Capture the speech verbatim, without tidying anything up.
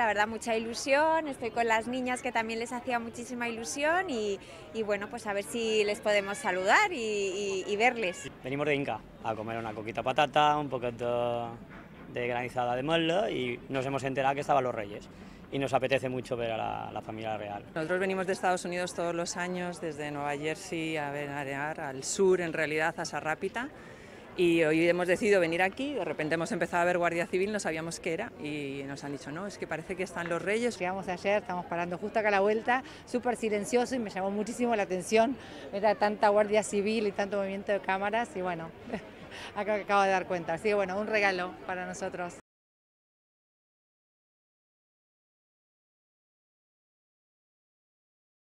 La verdad, mucha ilusión, estoy con las niñas que también les hacía muchísima ilusión y, y bueno, pues a ver si les podemos saludar y, y, y verles. Venimos de Inca a comer una coquita patata, un poquito de granizada de muslo y nos hemos enterado que estaban los Reyes y nos apetece mucho ver a la, la familia real. Nosotros venimos de Estados Unidos todos los años, desde Nueva Jersey a Venarear, al sur en realidad, a Sarrápita. Y hoy hemos decidido venir aquí, de repente hemos empezado a ver Guardia Civil, no sabíamos qué era y nos han dicho, no, es que parece que están los Reyes. Llegamos ayer, estamos parando justo acá a la vuelta, súper silencioso y me llamó muchísimo la atención ver a tanta Guardia Civil y tanto movimiento de cámaras y bueno, acá acabo de dar cuenta. Así que bueno, un regalo para nosotros.